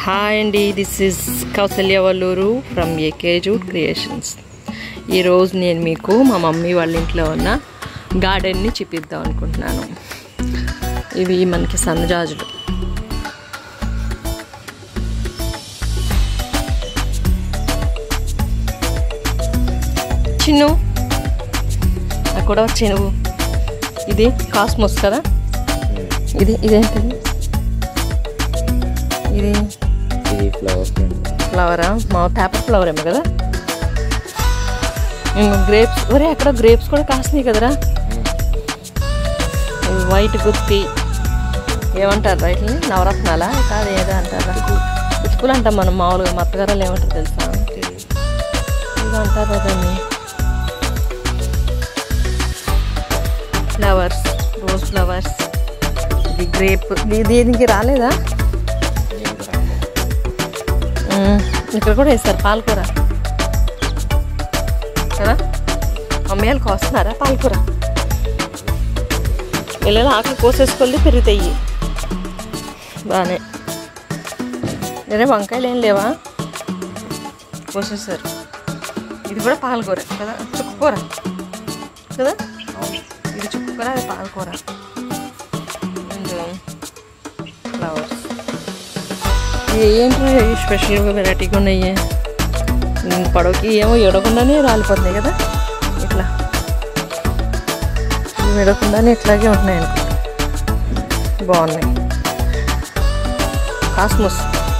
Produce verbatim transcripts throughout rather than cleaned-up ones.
Hi అండి, this is Kausalya Valluru from A K jute creations. ఈరోజు నేను మీకు మా మమ్మీ వాళ్ళ ఇంట్లో ఉన్న గార్డెన్ని చూపిద్దాం అనుకుంటున్నాను. ఇవి మనకి సన్నజాజులు. చిన్ను నాకు కూడా వచ్చి నువ్వు. ఇది కాస్మోస్ కదా, ఇది ఇదేంటిది, ఇది ఇది ఫ్లవర్ ఫ్లవరా? మా పేపర్ ఫ్లవర్ ఏమో కదా. గ్రేప్స్, ఒరే అక్కడ గ్రేప్స్ కూడా కాస్తున్నాయి కదరా. వైట్ గుత్తి ఏమంటారు రైట్ని? నవరత్నాలా కాదు, ఏదో అంటారా? గుత్తులు అంటాం మనం మామూలుగా. మా అత్తగారాలు ఏమంటారు తెలుసా? ఏదో అంటారు దాన్ని. Flowers, rose flowers. ఇది గ్రేప్. ఇది దీనికి రాలేదా? ఇక్కడ కూడా వేస్తారు పాలకూర కదా. అమ్మాయిలు కోస్తున్నారా పాలకూర? పిల్లలు ఆకులు కోసేసుకొని పెరుగుతాయి బాగానే. వేరే వంకాయలు ఏం లేవా? కోసేసారు. ఇది కూడా పాలకూర కదా, చుక్కకూర కదా. ఇది చుక్కకూర, అది పాలకూర. ఫ్లవర్స్ ఏంటి స్పెషల్గా వెరైటీగా ఉన్నాయి. పొడవుకి ఏమో ఎడకుండానే రాలిపోతున్నాయి కదా. ఇట్లా ఎడకుండానే ఇట్లాగే ఉంటున్నాయి అనుకో. బాగున్నాయి. కాస్మోస్.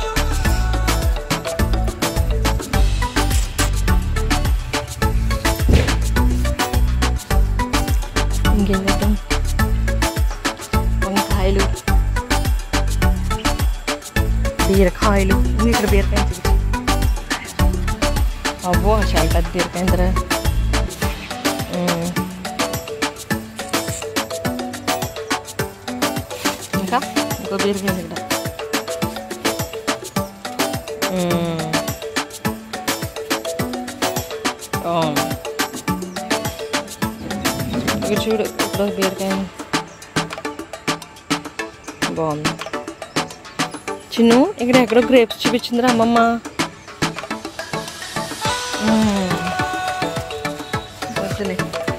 ఇంకేం చేద్దాం? వంకాయలు, బీరకాయలు. ఇక్కడ బీరకాయ చూపించు. అబ్బో చాలా పెద్ద బీరకాయ. ఇంకా ఇంకో బీరకాయ ఇక్కడ. ఇక్కడ చూడు, ఇప్పుడు బీరకాయ బాగుంది. చిన్ను ఇక్కడ ఎక్కడో గ్రేప్స్ చూపించిందిరా అమ్మమ్మ. వద్దులే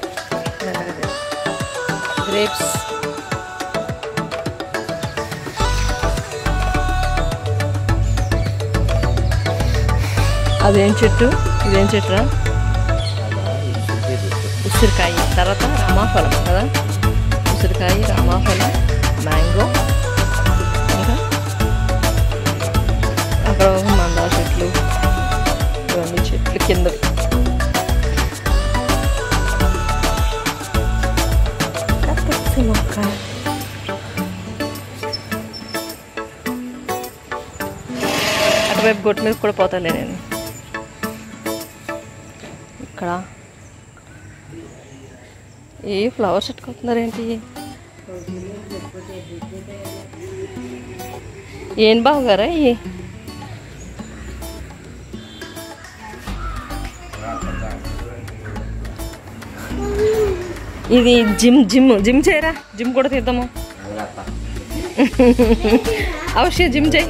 గ్రేప్స్. అదేం చెట్టు? ఇదేం చెట్టురా? ఉసిరికాయ. తర్వాత రామాఫలం కదా. ఉసిరికాయ, రామాఫలం, మ్యాంగో. ఇంకా అక్కడ మందార చెట్లు, ఇవన్నీ చెట్లు కింద. మొక్క అటువైపు గొట్టు మీద కూడా పోతాలే నేను. ఇక్కడ ఏ ఫ్లవర్స్ పెట్టుకుంటున్నారేంటి? ఏం బాగుగారా ఇవి? ఇది జిమ్ జిమ్ జిమ్ చేయరా. జిమ్ కూడా తీద్దాము. అవశ్యం జిమ్ చేయి.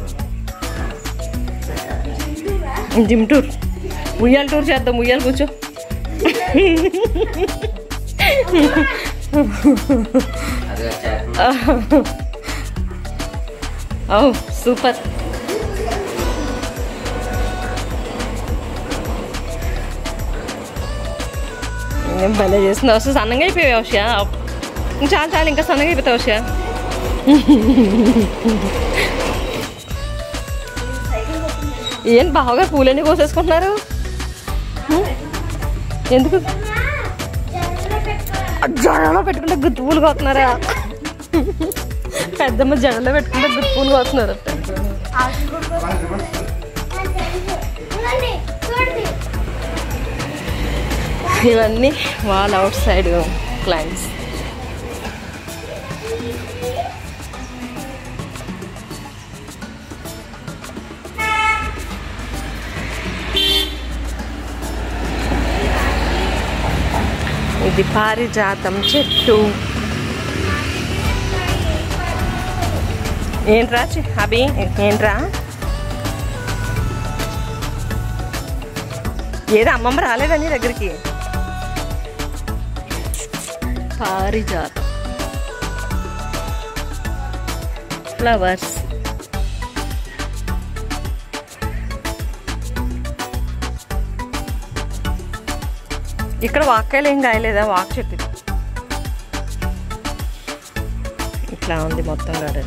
జిమ్ టూర్, ఉయ్యాల టూర్ చేద్దాం. ఉయ్యాల కూర్చో. ఓ సూపర్. ఏం భలే చేస్తుంది. అవసరం సన్నగా అయిపోయావు అవశ్య. చాలా చాలా ఇంకా సన్నగా అయిపోతావు అవశ్య. ఏం బాగా పూలన్నీ కోసేసుకుంటున్నారు ఎందుకు? జడలో పెట్టుకుంటే గుత్తి పూలు కోతున్నారా? పెద్దమ్మ జడలో పెట్టుకుంటే గుత్తి పూలు కోస్తున్నారు. ఇవన్నీ వాళ్ళ అవుట్ సైడ్ ప్లాంట్స్. ఇది పారిజాతం చెట్టు. ఏంట్రా అభి ఏంట్రా ఏదో అమ్మమ్మ రాలేదా నీ దగ్గరికి? పారిజాతం ఫ్లవర్స్. ఇక్కడ వాక్కాయలు ఏం కాయలేదా? వాక్ చెట్టు ఇట్లా ఉంది మొత్తం గార్డెన్.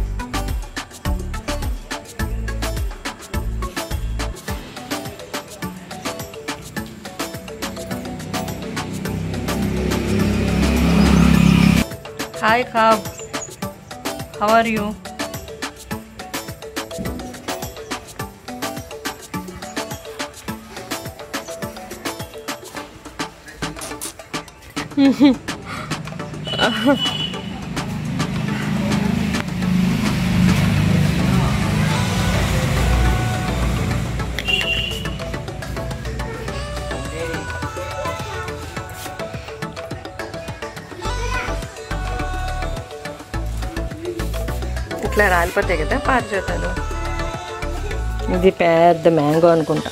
హాయ్ కాబ్, హౌ ఆర్ యూ? ఇట్లా రాలిపోతాయి కదా పారిజాతాలు. ఇది పెద్ద మ్యాంగో అనుకుంటా.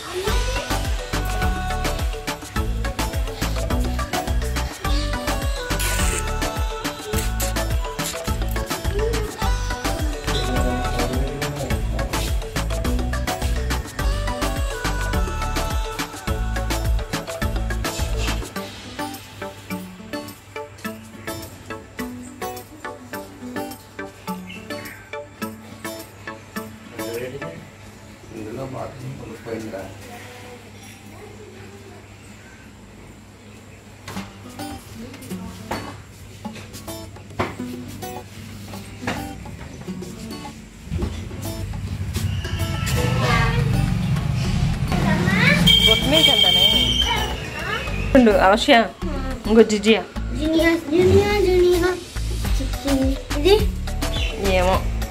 అవశ్య ఇంకో జిజియా ఏమో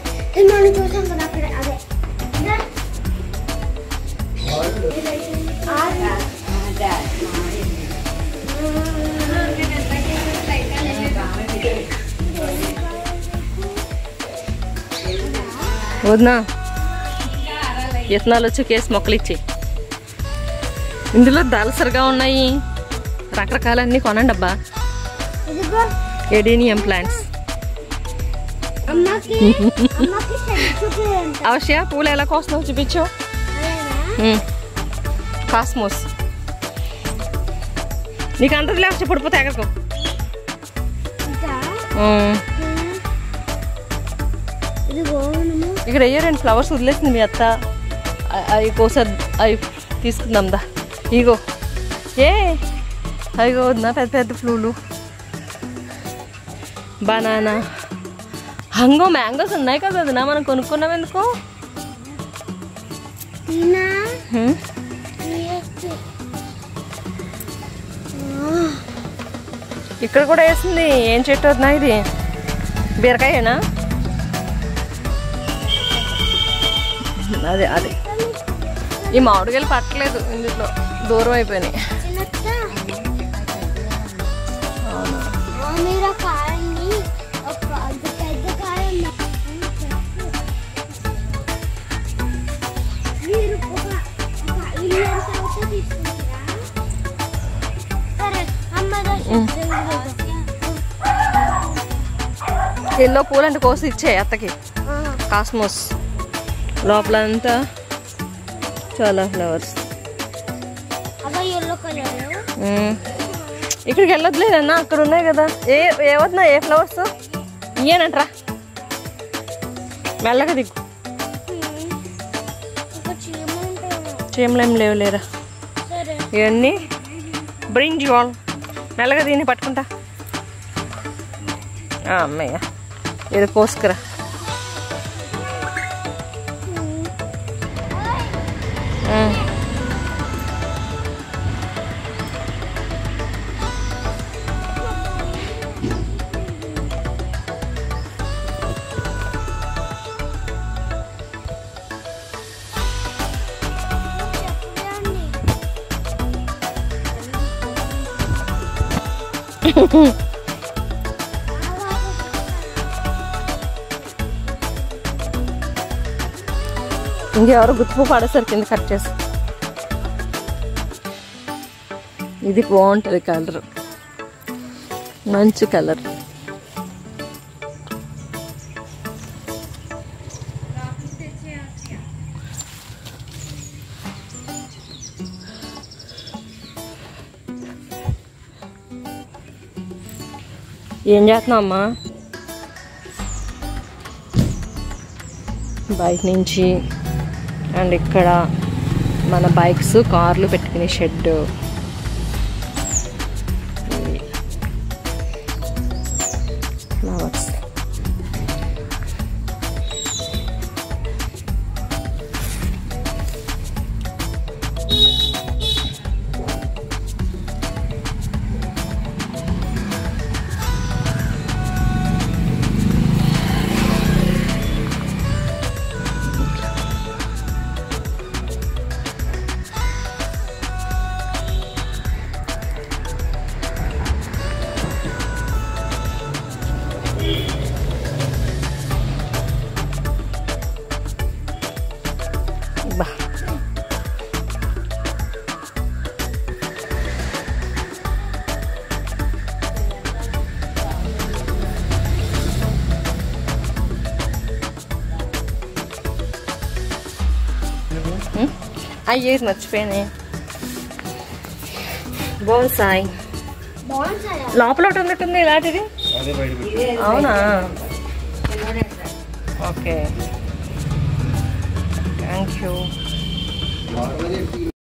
వద్నా విత్తనాలు వచ్చి కేసు మొక్కలు ఇచ్చి. ఇందులో దళసరిగా ఉన్నాయి రకరకాలన్నీ కొనండి అబ్బా. Adenium plants. అవశ్య పూలు ఎలా కోస్తున్నావు చూపించు. కాస్మోస్ నీకు అంతది లేకపోతే పడిపోతే ఎగరకు. ఇక్కడ అయ్యో రెండు ఫ్లవర్స్ వదిలేసింది మీ అత్త. అవి కోస అవి తీసుకుందాం దా. ఇగో ఏ అవిగో వద్దా పెద్ద పెద్ద ఫ్లూలు. బనానా హంగో మ్యాంగోస్ ఉన్నాయి కదా వదినా, మనం కొనుక్కున్నాం ఎందుకు? ఇక్కడ కూడా వేసింది. ఏం చెట్టు వద్దా ఇది? బీరకాయేనా? అదే అదే ఈ మామిడికాయలు పట్టలేదు ఇందులో, దూరం అయిపోయినాయి. ఎల్లో పూలు అంటే కోసి ఇచ్చే అత్తకి. కాస్మోస్ లోపలంతా చాలా ఫ్లవర్స్. ఇక్కడికి వెళ్ళొద్దులేదన్నా, అక్కడ ఉన్నాయి కదా. ఏ ఏవద్దా ఏ ఫ్లవర్స్ ఇయ్యేనంట్రా, మెల్లగా దిగు. చీమలు ఏం లేవు లేరా ఇవన్నీ. బ్రింజాల్ మెల్లగా దీన్ని పట్టుకుంటా. అమ్మయ్య ఇది కోసుకురా. ఇంకెవరు గుర్తుపు పడేసరికి కింద కట్ చేసి. ఇది బాగుంటుంది కలర్, మంచి కలర్. ఏం చేస్తున్నావు అమ్మా? బయట నుంచి అండ్ ఇక్కడ మన బైక్స్ కార్లు పెట్టుకునే షెడ్. ఫ్లవర్స్ బా. అయ్యేది మర్చిపోయానే. బోన్సాయ్ లోపల ఒకటి ఉన్నట్టుంది ఇలాంటిది. అవునా? Okay, thank you.